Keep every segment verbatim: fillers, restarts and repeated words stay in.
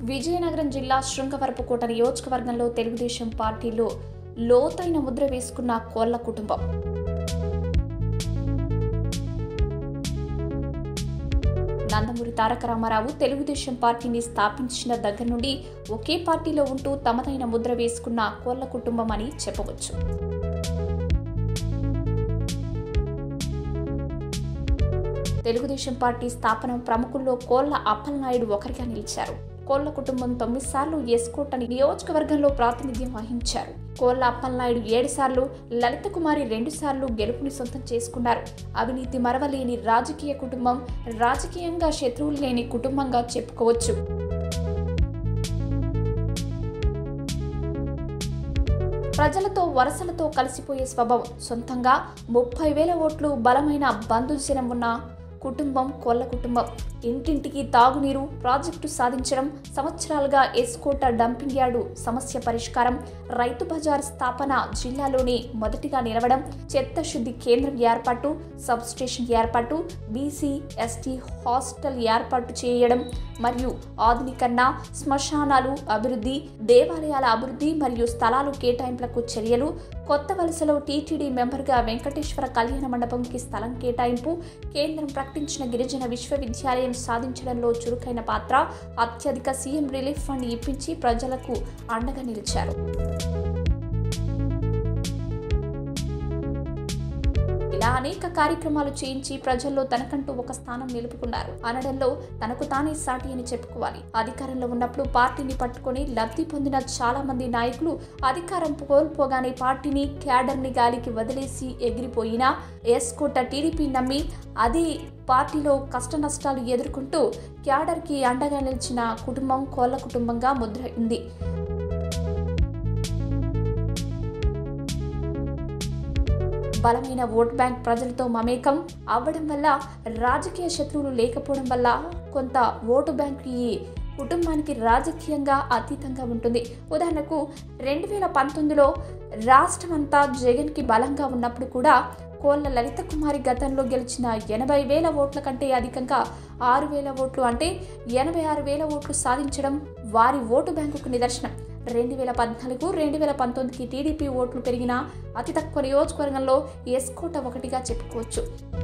విజయనగరం జిల్లా శృంగవరపుకోట నియోజకవర్గంలో తెలుగుదేశం పార్టీలో లోతైన ముద్ర వేసుకున్న కోళ్ల కుటుంబం. నందమూరి తారక రామారావు తెలుగుదేశం పార్టీని స్థాపించిన దగ్గర నుండి ఒకే పార్టీలో ఉంటూ తమదైన ముద్ర వేసుకున్న కోళ్ల కుటుంబం అని చెప్పవచ్చు. తెలుగుదేశం పార్టీ స్థాపన ప్రముఖుల్లో కోళ్ల అప్పలనాయుడు ఒకరిగా నిలిచారు. కోళ్ల కుటుంబం తొమ్మిది సార్లు ఎస్కోట నియోజకవర్గంలో ప్రాతినిధ్యం వహించారు. కోళ్ల అప్పలనాయుడు ఏడు సార్లు, లలిత కుమారి రెండు సార్లు గెలుపుని సొంతం చేసుకున్నారు. అవినీతి మరవలేని రాజకీయ కుటుంబం, రాజకీయంగా శత్రువులు లేని కుటుంబంగా చెప్పుకోవచ్చు. ప్రజలతో వరసలతో కలిసిపోయే స్వభావం, సొంతంగా ముప్పై వేల ఓట్లు బలమైన బంధుజనం ఉన్న కుటుంబం కోళ్ల కుటుంబం. ఇంటింటికి తాగునీరు ప్రాజెక్టు సాధించడం, సంవత్సరాలుగా ఎస్కోట డంపింగ్ యార్డు సమస్య పరిష్కారం, రైతు బజార్ స్థాపన, జిల్లాలోనే మొదటిగా నిలవడం, చెత్త శుద్ధి కేంద్రం ఏర్పాటు, సబ్ స్టేషన్ ఏర్పాటు, బీసీ ఎస్టీ హాస్టల్ ఏర్పాటు చేయడం మరియు ఆధునీకరణ, శ్మశానాలు అభివృద్ధి, దేవాలయాల అభివృద్ధి మరియు స్థలాలు కేటాయింపులకు చర్యలు, కొత్త వలసలో టీటీడీ మెంబర్గా వెంకటేశ్వర కళ్యాణ మండపంకి స్థలం కేటాయింపు, కేంద్రం ప్రకటించిన గిరిజన విశ్వవిద్యాలయం సాధించడంలో చురుకైన పాత్ర, అత్యధిక సీఎం రిలీఫ్ ఫండ్ ఇప్పించి ప్రజలకు అండగా నిలిచారు. ఇలా అనేక కార్యక్రమాలు చేయించి ప్రజల్లో తనకంటూ ఒక స్థానం నిలుపుకున్నారు అనడంలో తనకు తానే సాటి అని చెప్పుకోవాలి. అధికారంలో ఉన్నప్పుడు పార్టీని పట్టుకొని లబ్ధి పొందిన చాలా మంది నాయకులు అధికారం కోల్పోగానే పార్టీని, క్యాడర్ని గాలికి వదిలేసి ఎగిరిపోయినా ఎస్కోట టీడీపీ నమ్మి అదే పార్టీలో కష్ట నష్టాలు ఎదుర్కొంటూ క్యాడర్కి అండగా నిలిచిన కుటుంబం కోళ్ల కుటుంబంగా ముద్రైంది. బలమైన ఓట్ బ్యాంక్, ప్రజలతో మమేకం అవ్వడం వల్ల, రాజకీయ శత్రువులు లేకపోవడం వల్ల కొంత ఓటు బ్యాంక్ ఈ కుటుంబానికి రాజకీయంగా అతీతంగా ఉంటుంది. ఉదాహరణకు రెండు వేల పంతొమ్మిదిలో రాష్ట్రం అంతా జగన్కి బలంగా ఉన్నప్పుడు కూడా కోళ్ల లలిత కుమారి గతంలో గెలిచిన ఎనభై వేల ఓట్ల కంటే అధికంగా ఆరు వేల ఓట్లు అంటే ఎనభై ఆరు వేల ఓట్లు సాధించడం వారి ఓటు బ్యాంకుకు నిదర్శనం. రెండు వేల పద్నాలుగు రెండు వేల పంతొమ్మిదికి టీడీపీ ఓట్లు పెరిగిన అతి తక్కువ నియోజకవర్గంలో ఎస్కోట ఒకటిగా చెప్పుకోవచ్చు.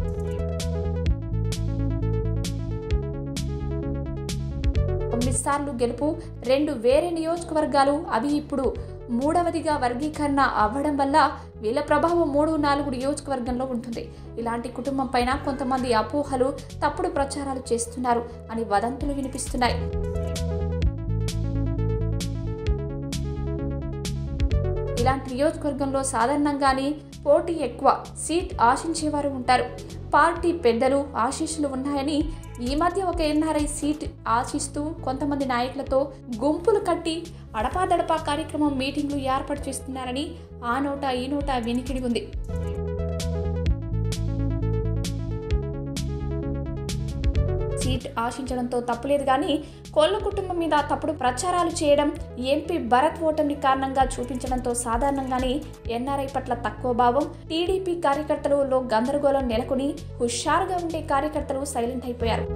తొమ్మిది సార్లు గెలుపు, రెండు వేరే నియోజకవర్గాలు, అవి ఇప్పుడు మూడవదిగా వర్గీకరణ అవ్వడం వల్ల వీళ్ళ ప్రభావం మూడు నాలుగు నియోజకవర్గంలో ఉంటుంది. ఇలాంటి కుటుంబం పైన కొంతమంది అపోహలు, తప్పుడు ప్రచారాలు చేస్తున్నారు అని వదంతులు వినిపిస్తున్నాయి. ఇలాంటి నియోజకవర్గంలో సాధారణంగానే పోటీ ఎక్కువ, సీట్ ఆశించేవారు ఉంటారు. పార్టీ పెద్దలు ఆశీస్సులు ఉన్నాయని ఈ మధ్య ఒక ఎన్ఆర్ఐ సీట్ ఆశిస్తూ కొంతమంది నాయకులతో గుంపులు కట్టి అడపాదడపా కార్యక్రమం, మీటింగ్లు ఏర్పాటు చేస్తున్నారని ఆ నోట ఈ నోట వినికిడి ఉంది. సీట్ ఆశించడంతో తప్పులేదు కానీ కోళ్ల కుటుంబం మీద తప్పుడు ప్రచారాలు చేయడం, ఎంపీ భరత్ ఓటమిని కారణంగా చూపించడంతో సాధారణంగానే ఎన్ఆర్ఐ పట్ల తక్కువ భావం, టీడీపీ కార్యకర్తలలో గందరగోళం నెలకొని హుషారుగా ఉండే కార్యకర్తలు సైలెంట్ అయిపోయారు.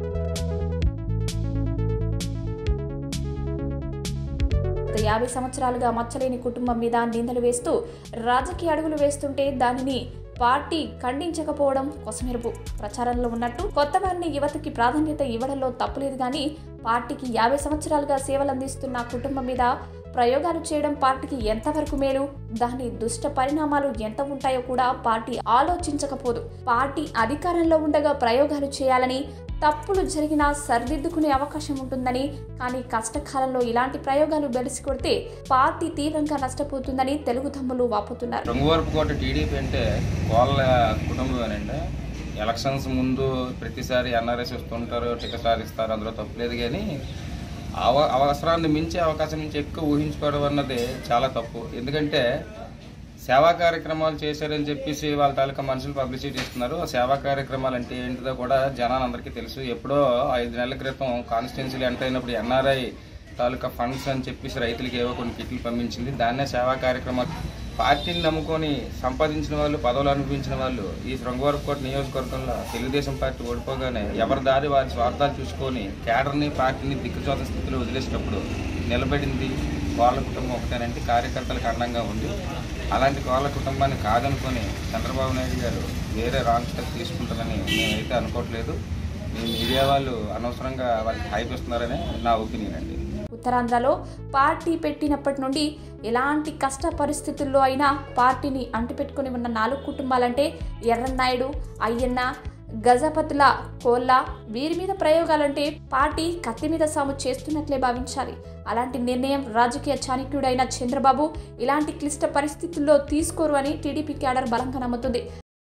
యాభై సంవత్సరాలుగా మచ్చలేని కుటుంబం మీద నిందలు వేస్తూ రాజకీయ అడుగులు వేస్తుంటే దానిని పార్టీ ఖండించకపోవడం కొసమెరుపు. ప్రచారంలో ఉన్నట్టు కొత్త వారిని యువతకి ప్రాధాన్యత ఇవ్వడంలో తప్పులేదు కానీ పార్టీకి యాభై సంవత్సరాలుగా సేవలు అందిస్తున్న కుటుంబం మీద ప్రయోగాలు చేయడం పార్టీకి ఎంతవరకు మేలు, దాని దుష్ట పరిణామాలు ఎంత ఉంటాయో కూడా పార్టీ ఆలోచించకపోదు. పార్టీ అధికారంలో ఉండగా ప్రయోగాలు చేయాలని, తప్పులు జరిగినా సరిదిద్దుకునే అవకాశం ఉంటుందని, కానీ కష్టకాలంలో ఇలాంటి ప్రయోగాలు బెలిసి కొడితే పార్టీ తీవ్రంగా నష్టపోతుందని తెలుగు తమ్ములు వాపోతున్నారు. శృంగవరపుకోట టీడీపీ అంటే కోళ్ల కుటుంబమేనండి. ఎలక్షన్స్ ముందు ప్రతిసారి ఎన్ఆర్ఎస్ వస్తుంటారు, టికెట్ సాధిస్తారు, అందులో తప్పులేదు కానీ అవ అవసరాన్ని మించి అవకాశం నుంచి ఎక్కువ ఊహించుకోవడం అన్నది చాలా తప్పు. ఎందుకంటే సేవా కార్యక్రమాలు చేశారని చెప్పేసి వాళ్ళ తాలూకా మనుషులు పబ్లిసిటీ ఇస్తున్నారు. సేవా కార్యక్రమాలు అంటే ఏంటిదో కూడా జనాలందరికీ తెలుసు. ఎప్పుడో ఐదు నెలల క్రితం కాన్స్టిట్యున్సీలు ఎంటర్ అయినప్పుడు ఎన్ఆర్ఐ తాలూకా ఫండ్స్ అని చెప్పేసి రైతులకి ఏవో కొన్ని కిట్లు పంపించింది. దాన్నే సేవా కార్యక్రమాలు పార్టీని నమ్ముకొని సంపాదించిన వాళ్ళు, పదవులు అనుభవించిన వాళ్ళు ఈ శృంగవరపుకోట నియోజకవర్గంలో తెలుగుదేశం పార్టీ ఓడిపోగానే ఎవరి దారి వారి స్వార్థాలు చూసుకొని కేడర్ని, పార్టీని దిక్కుచోత స్థితిలో వదిలేసినప్పుడు నిలబడింది కోళ్ళ కుటుంబం ఒకటేనంటే కార్యకర్తలకు అండంగా ఉంది. అలాంటి కోళ్ళ కుటుంబాన్ని కాదనుకొని చంద్రబాబు నాయుడు గారు వేరే రాంగ్ స్టెప్ తీసుకుంటారని నేనైతే అనుకోవట్లేదు. మీ మీడియా వాళ్ళు అనవసరంగా వాళ్ళకి హైప్ ఇస్తున్నారని నా ఒపీనియన్ అండి. ఉత్తరాంధ్రలో పార్టీ పెట్టినప్పటి నుండి ఎలాంటి కష్ట పరిస్థితుల్లో అయినా పార్టీని అంటిపెట్టుకుని ఉన్న నాలుగు కుటుంబాలంటే ఎర్రన్నాయుడు, అయ్యన్న, గజపతుల, కోళ్ళ వీరి మీద ప్రయోగాలంటే పార్టీ కత్తి మీద సాము చేస్తున్నట్లే భావించాలి. అలాంటి నిర్ణయం రాజకీయ చాణక్యుడైన చంద్రబాబు ఇలాంటి క్లిష్ట పరిస్థితుల్లో తీసుకోరు అని టీడీపీ క్యాడర్ బలంగా నమ్ముతుంది.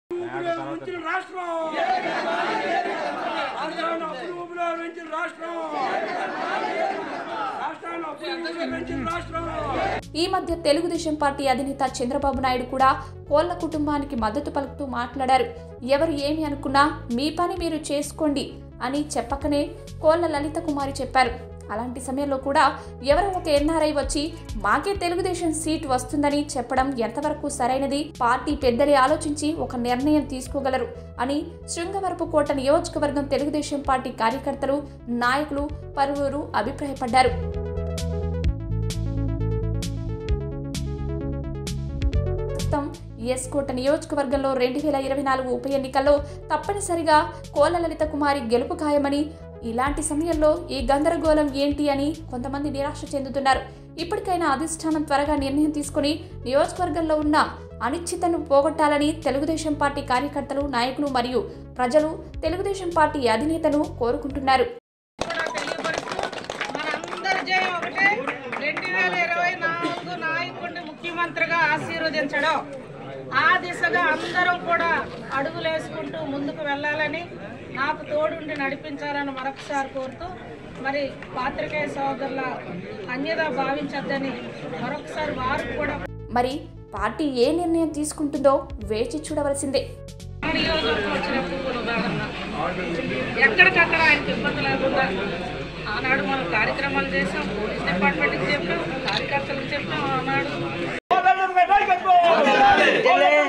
ఈ మధ్య తెలుగుదేశం పార్టీ అధినేత చంద్రబాబు నాయుడు కూడా కోళ్ళ కుటుంబానికి మద్దతు పలుకుతూ మాట్లాడారు. ఎవరు ఏమి అనుకున్నా మీ పని మీరు చేసుకోండి అని చెప్పకనే కోళ్ళ లలిత కుమారి చెప్పారు. అలాంటి సమయంలో కూడా ఎవరో ఒక ఎన్ఆర్ఐ వచ్చి మాకే తెలుగుదేశం సీట్ వస్తుందని చెప్పడం ఎంతవరకు సరైనది? పార్టీ పెద్దలే ఆలోచించి ఒక నిర్ణయం తీసుకోగలరు అని శృంగవరపుకోట నియోజకవర్గం తెలుగుదేశం పార్టీ కార్యకర్తలు, నాయకులు పలువురు అభిప్రాయపడ్డారు. ఎస్ కోట నియోజకవర్గంలో రెండు వేల ఇరవై నాలుగు ఉప ఎన్నికల్లో తప్పనిసరిగా కోళ్ళ లలిత కుమారి గెలుపు ఖాయమని, ఇలాంటి సమయంలో ఈ గందరగోళం ఏంటి అని కొంతమంది నిరాశ చెందుతున్నారు. ఇప్పటికైనా అధిష్టానం త్వరగా నిర్ణయం తీసుకుని నియోజకవర్గంలో ఉన్న అనిశ్చితను పోగొట్టాలని తెలుగుదేశం పార్టీ కార్యకర్తలు, నాయకులు మరియు ప్రజలు తెలుగుదేశం పార్టీ అధినేతను కోరుకుంటున్నారు. ముఖ్యమంత్రిగా ఆశీర్వదించడం, ఆ దిశగా అందరం కూడా అడుగులు వేసుకుంటూ ముందుకు వెళ్ళాలని, నాకు తోడుండి నడిపించాలని మరొకసారి కోరుతూ, మరి పాత్రికేయ సోదరుల అన్యదా భావించద్దని మరొకసారి వారు కూడా మరి పార్టీ ఏ నిర్ణయం తీసుకుంటుందో వేచి చూడవలసిందే. నియోజకవర్గం వచ్చినప్పుడు కూడా ఉదాహరణ ఎక్కడికక్కడ ఆయనకి ఇబ్బంది లేకుండా ఆనాడు మనం కార్యక్రమాలు చేసాం. పోలీస్ డిపార్ట్మెంట్కి చెప్పాం, కార్యకర్తలకు చెప్పాం. ఆనాడు